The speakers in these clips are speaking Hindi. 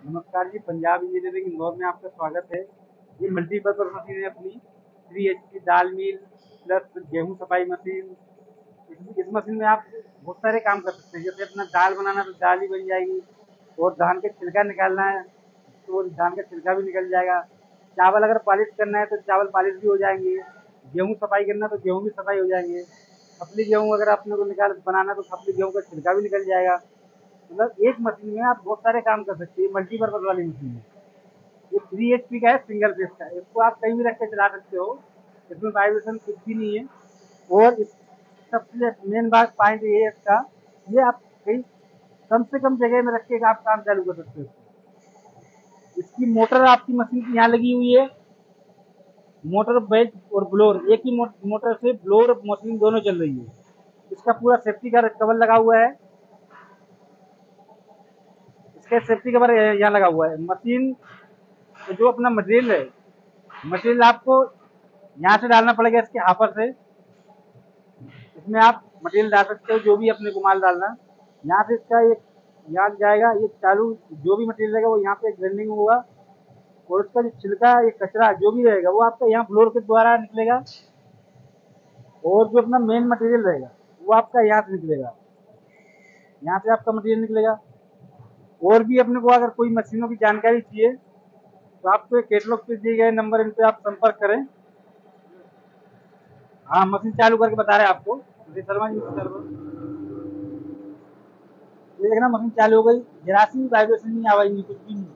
नमस्कार जी, पंजाब इंजीनियरिंग इंदौर में आपका स्वागत है। ये मल्टीपर्पज़ मशीन है अपनी 3 एचपी दाल मिल प्लस गेहूं सफाई मशीन। इस मशीन में आप बहुत सारे काम कर सकते हैं। जैसे अपना दाल बनाना तो दाल ही बन जाएगी, और धान का छिलका निकालना है तो धान का छिलका भी निकल जाएगा। चावल अगर पॉलिश करना है तो चावल पॉलिश भी हो जाएंगे। गेहूं सफाई करना तो गेहूं भी सफाई हो जाएंगे। खपली गेहूं अगर अपने को निकाल बनाना तो खपली गेहूं का छिलका भी निकल जाएगा। मतलब एक मशीन में आप बहुत सारे काम कर सकते हैं। मल्टीपर्पज वाली मशीन है। ये 3 एचपी का है, सिंगल फेस का। इसको आप कहीं भी रख के चला सकते हो। इसमें वाइब्रेशन कुछ भी नहीं है। और इस सबसे मेन बात पॉइंट ये है इसका, ये आप कहीं कम से कम जगह में रख के आप काम चालू कर सकते हो। इसकी मोटर आपकी मशीन की यहाँ लगी हुई है। मोटर बेल्ट और ब्लोअर एक ही मोटर से ब्लोअर मशीन दोनों चल रही है। इसका पूरा सेफ्टी का कवर लगा हुआ है। इसका सेफ्टी कवर यहाँ लगा हुआ है। मशीन जो अपना मटेरियल है, मटेरियल आपको यहाँ से डालना पड़ेगा इसके हापर से। इसमें आप मटेरियल डाल सकते हो, जो भी अपने को माल डालना। यहाँ से इसका एक यहाँ जाएगा, ये चालू जो भी मटेरियल रहेगा वो यहाँ पे ग्राइंडिंग होगा। और उसका जो छिलका ये कचरा जो भी रहेगा वो आपका यहाँ फ्लोर के द्वारा निकलेगा। और जो अपना मेन मटेरियल रहेगा वो आपका यहाँ से निकलेगा, यहाँ से आपका मटेरियल निकलेगा। और भी अपने को अगर कोई मशीनों की जानकारी चाहिए तो आपको कैटलॉग पे दिए गए नंबर, इन पे आप संपर्क करें। हाँ, मशीन चालू करके बता रहे हैं आपको। शर्मा जी, ये देखना मशीन चालू हो गई। जरा सी भी वाइब्रेशन नहीं, आवाज नहीं, कुछ भी नहीं।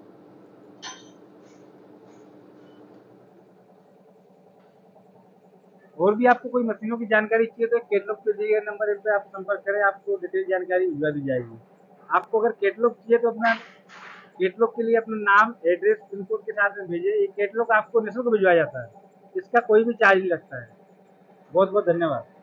और भी आपको कोई मशीनों की जानकारी चाहिए तो कैटलॉग पे दिए गए नंबर, इन पे आप संपर्क करें, आपको डिटेल जानकारी भिजवा दी जाएगी। आपको अगर कैटलॉग चाहिए तो अपना कैटलॉग के लिए अपना नाम, एड्रेस, पिन कोड के साथ में भेजिए। ये कैटलॉग आपको निःशुल्क भिजवाया जाता है। इसका कोई भी चार्ज नहीं लगता है। बहुत बहुत धन्यवाद।